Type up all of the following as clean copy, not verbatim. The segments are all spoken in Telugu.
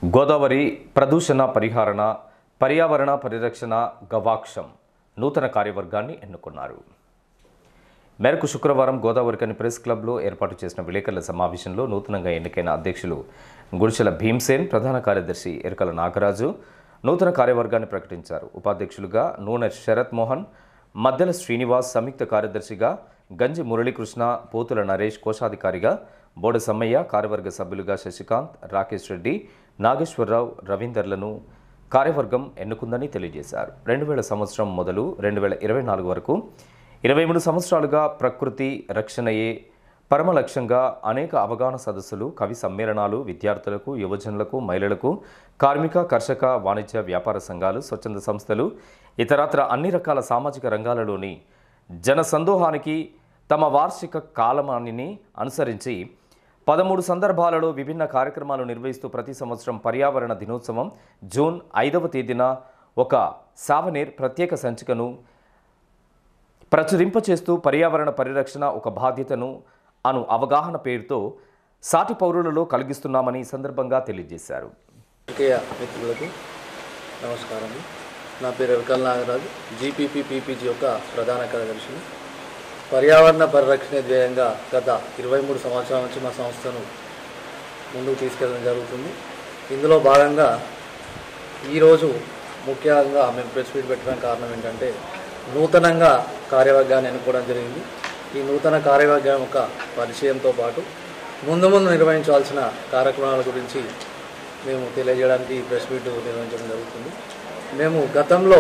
గోదావరి ప్రదూషణ పరిహారణ పర్యావరణ పరిరక్షణ గవాక్షం నూతన కార్యవర్గాన్ని ఎన్నుకున్నారు. మేరకు శుక్రవారం గోదావరికని ప్రెస్ క్లబ్లో ఏర్పాటు చేసిన విలేకరుల సమావేశంలో నూతనంగా ఎన్నికైన అధ్యక్షులు గుడిచెల భీమ్సేన్, ప్రధాన కార్యదర్శి ఎరకల నాగరాజు నూతన కార్యవర్గాన్ని ప్రకటించారు. ఉపాధ్యక్షులుగా నూనె శరత్ మోహన్, మద్దెల శ్రీనివాస్, సంయుక్త కార్యదర్శిగా గంజి మురళీకృష్ణ, పోతుల నరేష్, కోశాధికారిగా బోడ సమ్మయ్య, కార్యవర్గ సభ్యులుగా శశికాంత్, రాకేష్ రెడ్డి, నాగేశ్వరరావు, రవీందర్లను కార్యవర్గం ఎన్నుకుందని తెలియజేశారు. 2000 సంవత్సరం మొదలు 2024 వరకు 23 సంవత్సరాలుగా ప్రకృతి రక్షణయే పరమ లక్ష్యంగా అనేక అవగాహన సదస్సులు, కవి సమ్మేళనాలు, విద్యార్థులకు, యువజనులకు, మహిళలకు, కార్మిక, కర్షక, వాణిజ్య, వ్యాపార సంఘాలు, స్వచ్ఛంద సంస్థలు, ఇతరత్ర అన్ని రకాల సామాజిక రంగాలలోని జన సందోహానికి తమ వార్షిక కాలమానిని అనుసరించి 13 సందర్భాలలో విభిన్న కార్యక్రమాలు నిర్వహిస్తూ ప్రతి సంవత్సరం పర్యావరణ దినోత్సవం జూన్ 5వ తేదీన ఒక సావనీర్ ప్రత్యేక సంచికను ప్రచురింపచేస్తూ పర్యావరణ పరిరక్షణ ఒక బాధ్యతను అను అవగాహన పేరుతో సాటి పౌరులలో కలిగిస్తున్నామని ఈ సందర్భంగా తెలియజేశారు. మిత్రులకు నమస్కారం. నా పేరు ఎరకల నాగరాజు, జీపీపీ పీపీజీ యొక్క ప్రధాన కార్యదర్శిని. పర్యావరణ పరిరక్షణ ధ్యేయంగా గత 23 సంవత్సరాల నుంచి మా సంస్థను ముందుకు తీసుకెళ్ళడం జరుగుతుంది. ఇందులో భాగంగా ఈరోజు ముఖ్యంగా మేము ప్రెస్ మీట్ పెట్టడానికి కారణం ఏంటంటే, నూతనంగా కార్యవర్గాన్ని ఎన్నుకోవడం జరిగింది. ఈ నూతన కార్యవర్గం యొక్క పరిచయంతో పాటు ముందు నిర్వహించాల్సిన కార్యక్రమాల గురించి మేము తెలియజేయడానికి ఈ ప్రెస్ మీట్ నిర్వహించడం జరుగుతుంది. మేము గతంలో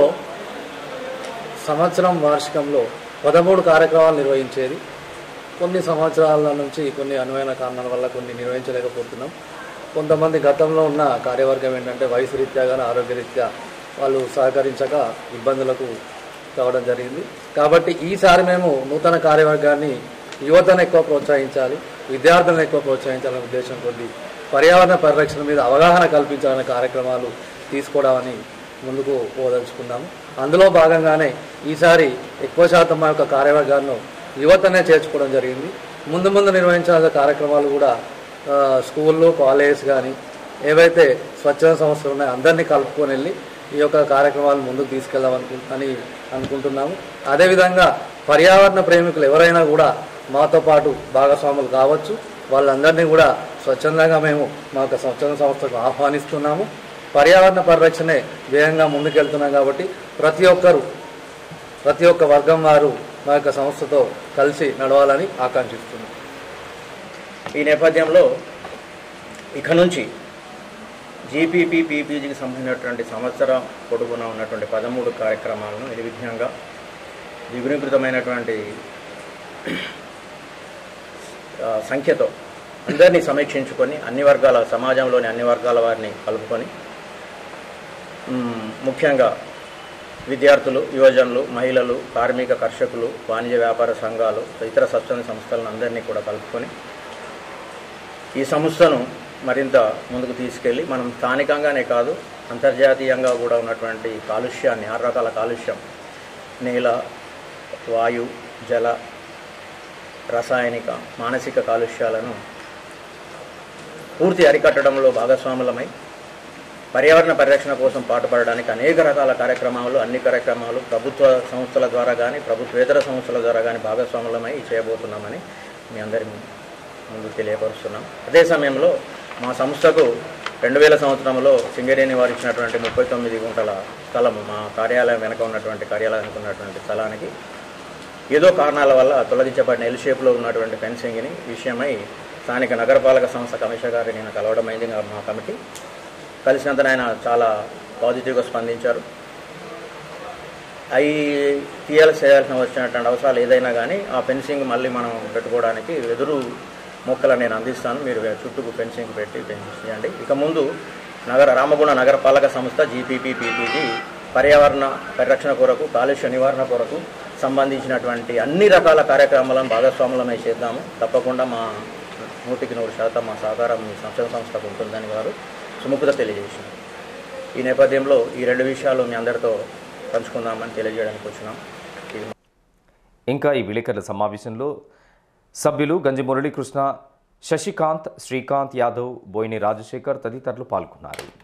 సంవత్సరం వార్షికంలో 13 కార్యక్రమాలు నిర్వహించేది. కొన్ని సంవత్సరాల నుంచి కొన్ని అనువైన కారణాల వల్ల కొన్ని నిర్వహించలేకపోతున్నాం. కొంతమంది గతంలో ఉన్న కార్యవర్గం ఏంటంటే వయసు రీత్యా కానీ ఆరోగ్యరీత్యా వాళ్ళు సహకరించక ఇబ్బందులకు కావడం జరిగింది. కాబట్టి ఈసారి మేము నూతన కార్యవర్గాన్ని యువతను ఎక్కువ ప్రోత్సహించాలి, విద్యార్థులను ఎక్కువ ప్రోత్సహించాలనే ఉద్దేశం కొద్ది పర్యావరణ పరిరక్షణ మీద అవగాహన కల్పించాలనే కార్యక్రమాలు తీసుకోవడాన్ని ముందుకు పోదలుచుకున్నాము. అందులో భాగంగానే ఈసారి ఎక్కువ శాతం మా యొక్క కార్యవర్గాన్ని యువతనే చేర్చుకోవడం జరిగింది. ముందు నిర్వహించాల్సిన కార్యక్రమాలు కూడా స్కూళ్ళు, కాలేజెస్ కానీ ఏవైతే స్వచ్ఛంద సంస్థలు ఉన్నాయో అందరినీ కలుపుకొని వెళ్ళి ఈ యొక్క కార్యక్రమాలు ముందుకు తీసుకెళ్దామని అనుకుంటున్నాము. అదేవిధంగా పర్యావరణ ప్రేమికులు ఎవరైనా కూడా మాతో పాటు భాగస్వాములు కావచ్చు. వాళ్ళందరినీ కూడా స్వచ్ఛందంగా మేము మా యొక్క స్వచ్ఛంద సంస్థకు ఆహ్వానిస్తున్నాము. పర్యావరణ పరిరక్షణే ధ్యేయంగా ముందుకెళ్తున్నాం కాబట్టి ప్రతి ఒక్క వర్గం వారు మా యొక్క సంస్థతో కలిసి నడవాలని ఆకాంక్షిస్తున్నాం. ఈ నేపథ్యంలో ఇక నుంచి జీపీపీ పీపీజీకి సంబంధించినటువంటి సంవత్సరం పొడుగున ఉన్నటువంటి 13 కార్యక్రమాలను నిర్విఘ్నంగా ద్విగుణీకృతమైనటువంటి సంఖ్యతో అందరినీ సమీక్షించుకొని అన్ని వర్గాల సమాజంలోని అన్ని వర్గాల వారిని కలుపుకొని ముఖ్యంగా విద్యార్థులు, యువజనులు, మహిళలు, కార్మిక, కర్షకులు, వాణిజ్య వ్యాపార సంఘాలు, ఇతర స్వచ్ఛంద సంస్థలను అందరినీ కూడా కలుపుకొని ఈ సంస్థను మరింత ముందుకు తీసుకెళ్ళి మనం స్థానికంగానే కాదు అంతర్జాతీయంగా కూడా ఉన్నటువంటి కాలుష్యాన్ని 6 రకాల కాలుష్యం నేల, వాయు, జల, రసాయనిక, మానసిక కాలుష్యాలను పూర్తి అరికట్టడంలో భాగస్వాములమై పర్యావరణ పరిరక్షణ కోసం పాటుపడడానికి అనేక రకాల కార్యక్రమాలు, అన్ని కార్యక్రమాలు ప్రభుత్వ సంస్థల ద్వారా కానీ ప్రభుత్వేతర సంస్థల ద్వారా కానీ భాగస్వాములమై చేయబోతున్నామని మీ అందరి ముందు తెలియపరుస్తున్నాం. అదే సమయంలో మా సంస్థకు 2000 సంవత్సరంలో సింగరేణి వారు ఇచ్చినటువంటి 39 గుంటల స్థలము, మా కార్యాలయం వెనక ఉన్నటువంటి కార్యాలయానికి ఉన్నటువంటి స్థలానికి ఏదో కారణాల వల్ల తొలగించబడిన ఎల్ షేప్లో ఉన్నటువంటి ఫెన్సింగ్ని విషయమై స్థానిక నగరపాలక సంస్థ కమిషనర్ గారిని నేను కలవడమైంది. మా కమిటీ కలిసినంత ఆయన చాలా పాజిటివ్గా స్పందించారు. అవి చేయాల్సిన వచ్చినటువంటి అవసరాలు ఏదైనా కానీ ఆ ఫెన్సింగ్ మళ్ళీ మనం పెట్టుకోవడానికి వెదురు మొక్కలు నేను అందిస్తాను, మీరు చుట్టూ ఫెన్సింగ్ పెట్టి చేయండి. ఇక ముందు రామగుణ నగరపాలక సంస్థ జీపీపీ పీపీజీ పర్యావరణ పరిరక్షణ కొరకు, కాలుష్య నివారణ కొరకు సంబంధించినటువంటి అన్ని రకాల కార్యక్రమాలను భాగస్వాములమై చేద్దాము. తప్పకుండా మా 100% మా సహకారం మీ సంస్థకు ఉంటుందని వారు సుముఖత తెలియజేసింది. ఈ నేపథ్యంలో ఈ 2 విషయాలు మీ అందరితో పంచుకుందామని తెలియజేయడానికి వచ్చినాం. ఇంకా ఈ విలేకరుల సమావేశంలో సభ్యులు గంజి మురళీకృష్ణ, శశికాంత్, శ్రీకాంత్ యాదవ్, బోయిని రాజశేఖర్ తదితరులు పాల్గొన్నారు.